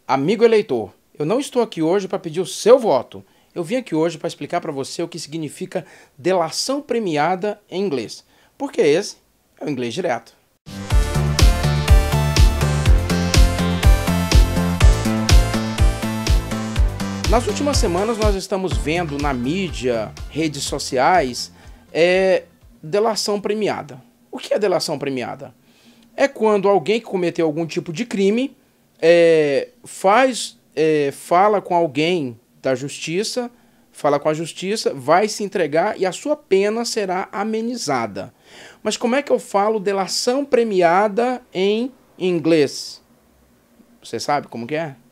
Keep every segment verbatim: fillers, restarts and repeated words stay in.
Amigo eleitor, eu não estou aqui hoje para pedir o seu voto. Eu vim aqui hoje para explicar para você o que significa delação premiada em inglês, porque esse é o inglês direto. Nas últimas semanas nós estamos vendo na mídia, redes sociais, é, delação premiada. O que é delação premiada? É quando alguém que cometeu algum tipo de crime é, faz, é, fala com alguém da justiça, fala com a justiça, vai se entregar e a sua pena será amenizada. Mas como é que eu falo delação premiada em inglês? Você sabe como que é?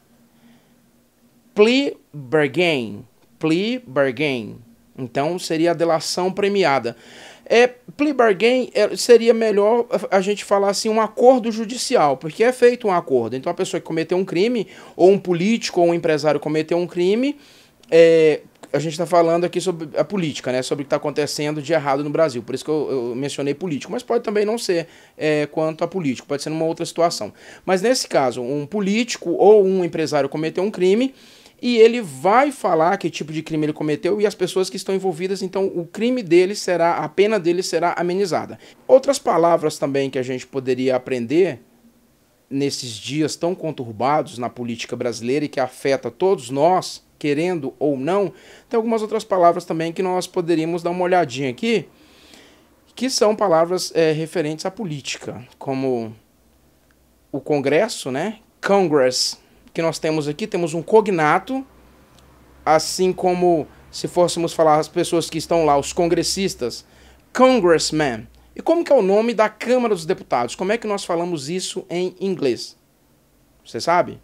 Plea bargain. Plea bargain. Então seria a delação premiada. É, plea bargain seria melhor a gente falar assim, um acordo judicial, porque é feito um acordo. Então a pessoa que cometeu um crime, ou um político ou um empresário cometeu um crime, é, a gente está falando aqui sobre a política, né, sobre o que está acontecendo de errado no Brasil, por isso que eu, eu mencionei político, mas pode também não ser é, quanto a político, pode ser numa outra situação. Mas nesse caso, um político ou um empresário cometeu um crime, e ele vai falar que tipo de crime ele cometeu e as pessoas que estão envolvidas, então o crime dele será, a pena dele será amenizada. Outras palavras também que a gente poderia aprender nesses dias tão conturbados na política brasileira e que afeta todos nós, querendo ou não, tem algumas outras palavras também que nós poderíamos dar uma olhadinha aqui, que são palavras é, referentes à política, como o Congresso, né? Congress. Que nós temos aqui, temos um cognato, assim como se fôssemos falar as pessoas que estão lá, os congressistas, congressman. E como que é o nome da Câmara dos Deputados? Como é que nós falamos isso em inglês? Você sabe?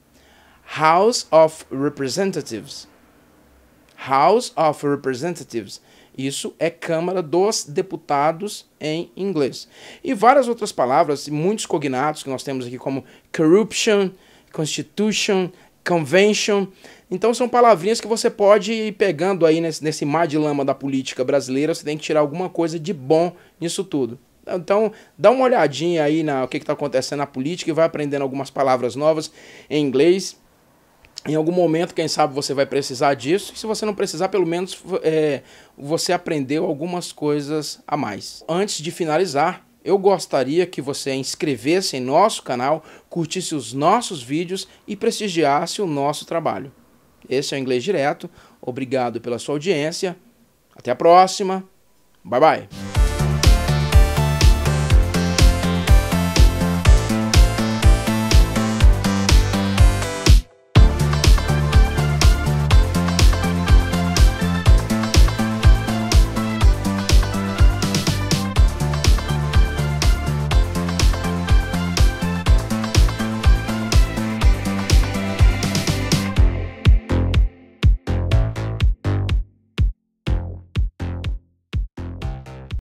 House of Representatives. House of Representatives. Isso é Câmara dos Deputados em inglês. E várias outras palavras, muitos cognatos que nós temos aqui, como corruption, Constitution, Convention. Então são palavrinhas que você pode ir pegando aí nesse, nesse mar de lama da política brasileira. Você tem que tirar alguma coisa de bom nisso tudo. Então dá uma olhadinha aí no que está acontecendo na política e vai aprendendo algumas palavras novas em inglês. Em algum momento, quem sabe, você vai precisar disso. E se você não precisar, pelo menos é, você aprendeu algumas coisas a mais. Antes de finalizar, eu gostaria que você inscrevesse em nosso canal, curtisse os nossos vídeos e prestigiasse o nosso trabalho. Esse é o Inglês Direto. Obrigado pela sua audiência. Até a próxima. Bye, bye.